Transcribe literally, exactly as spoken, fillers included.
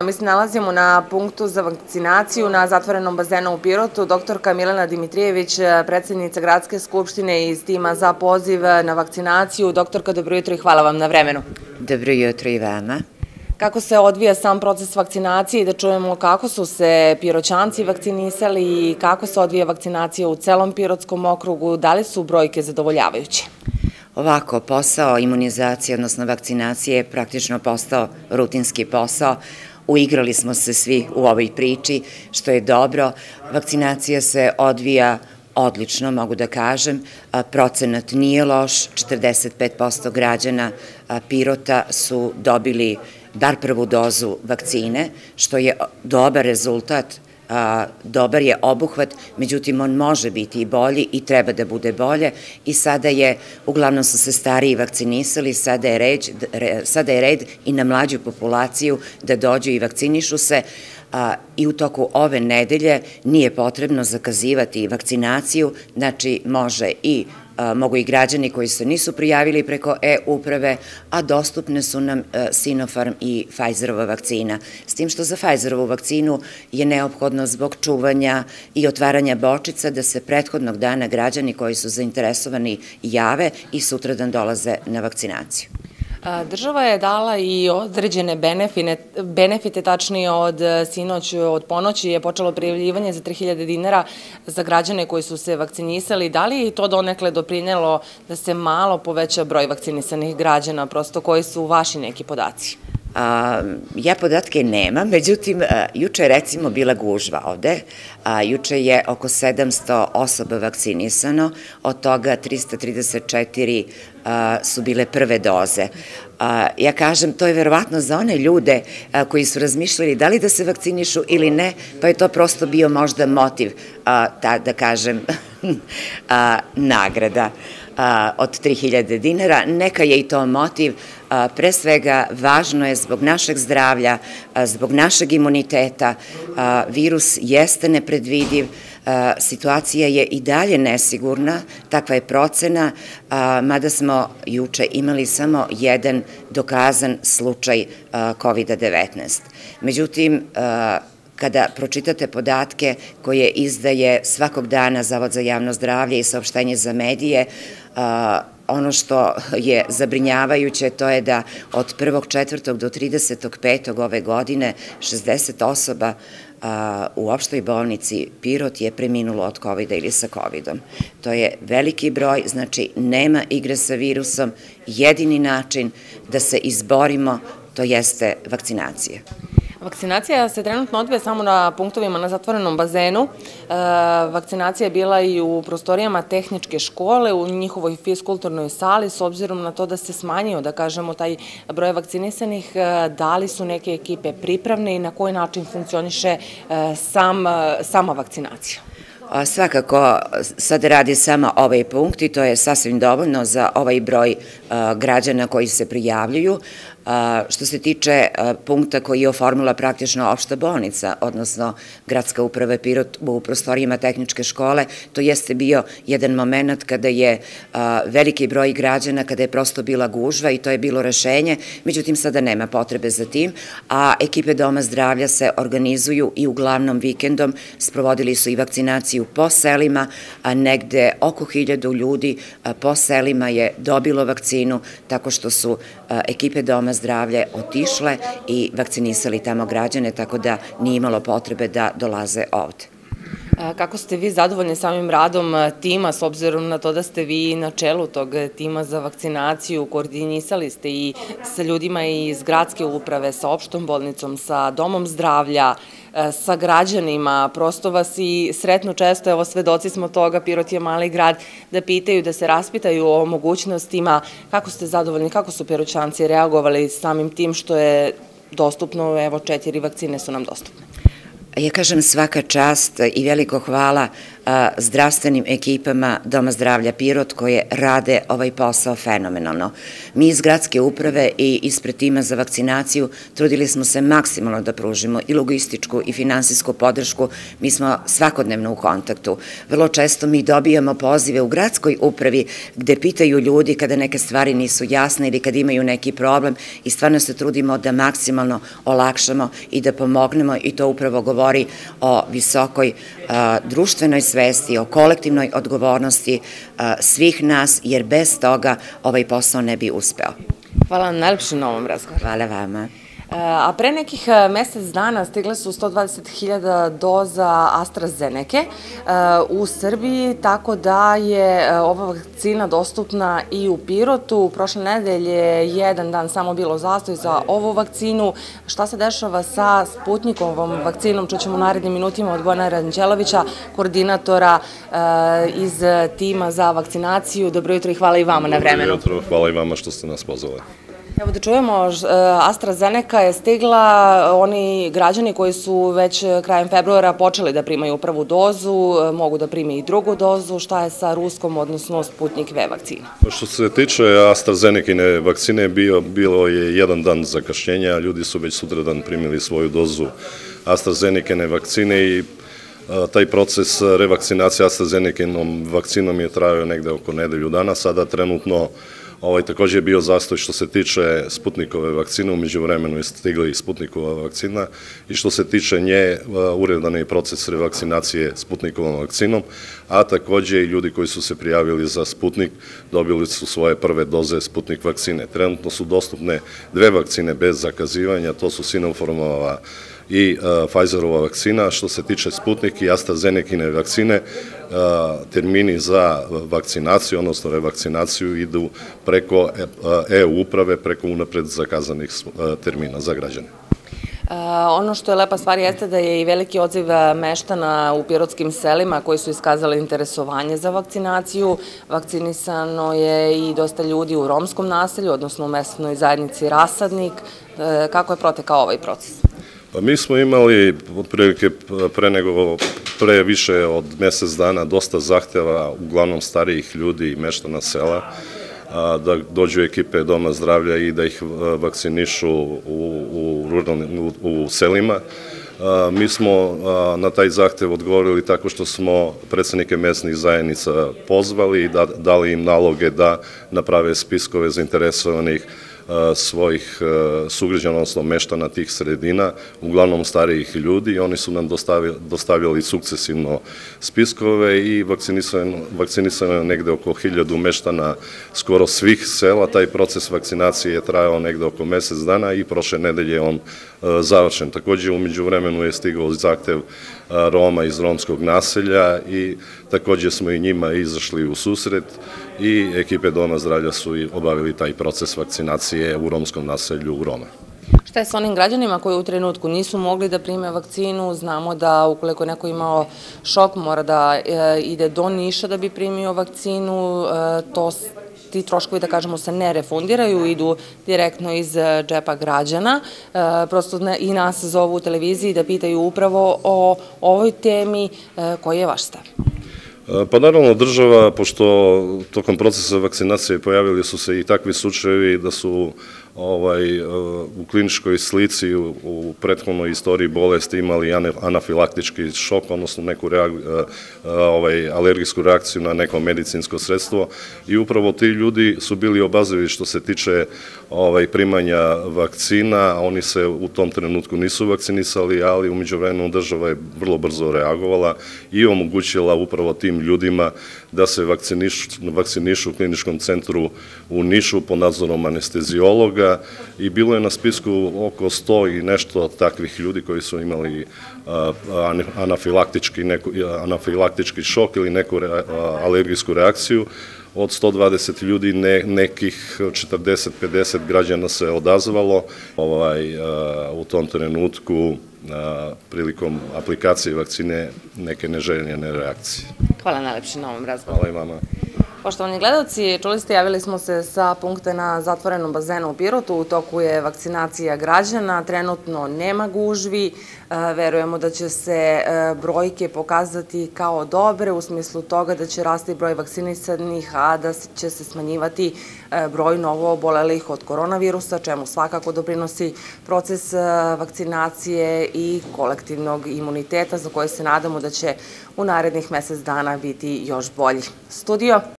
mi se nalazimo na punktu za vakcinaciju na zatvorenom bazenu u Pirotu. Doktorka Milena Dimitrijević, predsednica Gradske skupštine iz tima za poziv na vakcinaciju. Doktorka, dobro jutro i hvala vam na vremenu. Dobro jutro i vama. Kako se odvija sam proces vakcinacije i da čujemo kako su se Piroćanci vakcinisali i kako se odvija vakcinacija u celom Pirotskom okrugu, da li su brojke zadovoljavajuće? Ovako, posao imunizacije, odnosno vakcinacije je praktično postao rutinski posao. Uigrali smo se svi u ovoj priči, što je dobro. Vakcinacija se odvija odlično, mogu da kažem. Procenat nije loš, četrdeset pet posto građana Pirota su dobili bar prvu dozu vakcine, što je dobar rezultat, dobar je obuhvat, međutim on može biti i bolji i treba da bude bolje i sada je, uglavnom su se stariji vakcinisali, sada je red, sada je red i na mlađu populaciju da dođu i vakcinišu se i u toku ove nedelje nije potrebno zakazivati vakcinaciju, znači može i mogu i građani koji se nisu prijavili preko e-uprave, a dostupne su nam Sinopharm i Pfizerova vakcina. S tim što za Pfizerovu vakcinu je neophodno zbog čuvanja i otvaranja bočica da se prethodnog dana građani koji su zainteresovani jave i sutradan dolaze na vakcinaciju. Država je dala i određene benefite, tačnije od sinoć, od ponoći je počelo prijavljivanje za tri hiljade dinara za građane koji su se vakcinisali. Da li je to donekle doprinelo da se malo poveća broj vakcinisanih građana, prosto koji su vaši neki podaci? Ja podatke nemam, međutim, juče je recimo bila gužva ovde, juče je oko sedamsto osoba vakcinisano, od toga trista trideset četiri su bile prve doze. Ja kažem, to je verovatno za one ljude koji su razmišljali da li da se vakcinišu ili ne, pa je to prosto bio možda motiv, da kažem, nagrada od tri hiljade dinara. Neka je i to motiv, pre svega važno je zbog našeg zdravlja, zbog našeg imuniteta, virus jeste nepredvidiv, situacija je i dalje nesigurna, takva je procena, mada smo juče imali samo jedan dokazan slučaj kovida devetnaest. Međutim, kada pročitate podatke koje izdaje svakog dana Zavod za javno zdravlje i saopštenje za medije, ono što je zabrinjavajuće to je da od prvog četvrtog do tridesetog petog ove godine šezdeset osoba u opštoj bolnici Pirot je preminulo od kovida ili sa kovidom. To je veliki broj, znači nema igre sa virusom, jedini način da se izborimo to jeste vakcinacija. Vakcinacija se trenutno odvija samo na punktovima na zatvorenom bazenu. Vakcinacija je bila i u prostorijama tehničke škole, u njihovoj fiskulturnoj sali, s obzirom na to da se smanjio, da kažemo, taj broj vakcinisanih. Da li su neke ekipe pripravne i na koji način funkcioniše sama vakcinacija? Svakako, sad radi samo ovaj punkt i to je sasvim dovoljno za ovaj broj građana koji se prijavljuju. Što se tiče punkta koji je oformila praktično opšta bolnica, odnosno Gradska uprava Pirot u prostorijama tehničke škole, to jeste bio jedan moment kada je veliki broj građana, kada je prosto bila gužva i to je bilo rešenje, međutim sada nema potrebe za tim, a ekipe Doma zdravlja se organizuju i uglavnom vikendom sprovodili su i vakcinaciju po selima, a negde oko hiljadu ljudi po selima je dobilo vakcinu tako što su ekipe Doma zdravlje otišle i vakcinisali tamo građane, tako da nije imalo potrebe da dolaze ovde. Kako ste vi zadovoljni samim radom tima, s obzirom na to da ste vi na čelu tog tima za vakcinaciju, koordinisali ste i sa ljudima iz Gradske uprave, sa opštom bolnicom, sa Domom zdravlja, sa građanima, prosto vas i sretno često, evo svedoci smo toga, Pirot je mali grad, da pitaju, da se raspitaju o mogućnostima. Kako ste zadovoljni, kako su Piroćanci reagovali samim tim što je dostupno, evo četiri vakcine su nam dostupne? Ja kažem svaka čast i veliko hvala zdravstvenim ekipama Doma zdravlja Pirot koje rade ovaj posao fenomenalno. Mi iz gradske uprave i ispred tima za vakcinaciju trudili smo se maksimalno da pružimo i logističku i finansijsku podršku. Mi smo svakodnevno u kontaktu. Vrlo često mi dobijamo pozive u gradskoj upravi gde pitaju ljudi kada neke stvari nisu jasne ili kada imaju neki problem i stvarno se trudimo da maksimalno olakšamo i da pomognemo i to upravo govori o visokoj društvenoj svesti, o kolektivnoj odgovornosti svih nas, jer bez toga ovaj posao ne bi uspeo. Hvala vam najlepše na ovom razgovoru. Hvala vama. A pre nekih mesec dana stigle su sto dvadeset hiljada doza AstraZeneke u Srbiji, tako da je ova vakcina dostupna i u Pirotu. Prošle nedelje je jedan dan samo bilo zastoj za ovu vakcinu. Šta se dešava sa Sputnikovom vakcinom? Čućemo u narednim minutima od Bojana Ranđelovića, koordinatora iz tima za vakcinaciju. Dobro jutro i hvala i vama na vremenu. Dobro jutro, hvala i vama što ste nas pozvali. Evo da čujemo, AstraZeneca je stigla, oni građani koji su već krajem februara počeli da primaju prvu dozu, mogu da prime i drugu dozu. Šta je sa ruskom, odnosno Sputnik V vakcina? Što se tiče AstraZenecine vakcine, bilo je jedan dan zakašnjenja, ljudi su već sutradan primili svoju dozu AstraZenecine vakcine i taj proces revakcinacije AstraZenecinom vakcinom je trajao negde oko nedelju dana, sada trenutno Ovaj, također je bio zastoj što se tiče Sputnikove vakcine, umeđu vremenu je stigla i Sputnikova vakcina i što se tiče nje, uredan je proces revakcinacije Sputnikovom vakcinom, a također i ljudi koji su se prijavili za Sputnik dobili su svoje prve doze Sputnik vakcine. Trenutno su dostupne dve vakcine bez zakazivanja, to su Sinopharmova i Pfizerova vakcina. Što se tiče Sputnik i AstraZenecine vakcine, termini za vakcinaciju, odnosno revakcinaciju, idu preko e-uprave, preko unapred zakazanih termina za građane. Ono što je lepa stvar jeste da je i veliki odziv meštana u pirotskim selima koji su iskazali interesovanje za vakcinaciju. Vakcinisano je i dosta ljudi u romskom naselju, odnosno u mesnoj zajednici Rasadnik. Kako je protekao ovaj proces? Pa mi smo imali otprilike pre nego, pre više od mesec dana dosta zahteva, uglavnom starijih ljudi i meštana sela, da dođu ekipe Doma zdravlja i da ih vakcinišu u, u, u selima. Mi smo na taj zahtev odgovorili tako što smo predsednike mesnih zajednica pozvali i da, dali im naloge da naprave spiskove zainteresovanih svojih sugrađana, odnosno meštana tih sredina, uglavnom starijih ljudi. Oni su nam dostavili sukcesivno spiskove i vakcinisano je negde oko hiljadu meštana skoro svih sela. Taj proces vakcinacije je trajao negde oko mesec dana i prošle nedelje je on završen. Također, umeđu vremenu je stigao zahtev Roma iz romskog naselja i također smo i njima izašli u susret i ekipe Doma zdravlja su obavili taj proces vakcinacije u romskom naselju u Roma. Šta je s onim građanima koji u trenutku nisu mogli da prime vakcinu? Znamo da ukoliko neko imao šok mora da ide do Niša da bi primio vakcinu, to ti troškovi, da kažemo, se ne refundiraju, idu direktno iz džepa građana. Prosto i nas zovu u televiziji da pitaju upravo o ovoj temi. Koji je vaš stav? Pa naravno država, pošto tokom procesa vakcinacije pojavili su se i takvi slučajevi da su u kliničkoj slici u prethodnoj istoriji bolesti imali anafilaktički šok, odnosno neku alergijsku reakciju na neko medicinsko sredstvo i upravo ti ljudi su bili obazrivi što se tiče primanja vakcina. Oni se u tom trenutku nisu vakcinisali, ali umeđu vremenu država je vrlo brzo reagovala i omogućila upravo tim ljudima da se vakcinišu u kliničkom centru u Nišu pod nadzorom anestezijologa i bilo je na spisku oko sto i nešto takvih ljudi koji su imali anafilaktički šok ili neku alergijsku reakciju. Od sto dvadeset ljudi nekih četrdeset do pedeset građana se odazvalo u tom trenutku prilikom aplikacije vakcine neke neželjene reakcije. Hvala najlepše na ovom razgovoru. Hvala i vama. Poštovani gledalci, čuli ste, javili smo se sa punkta na zatvorenom bazenu u Pirotu. U toku je vakcinacija građana, trenutno nema gužvi. Verujemo da će se brojke pokazati kao dobre u smislu toga da će rasti broj vakcinisanih, a da će se smanjivati broj novo obolelih od koronavirusa, čemu svakako doprinosi proces vakcinacije i kolektivnog imuniteta za koje se nadamo da će u narednih mesec dana biti još bolji. Studio.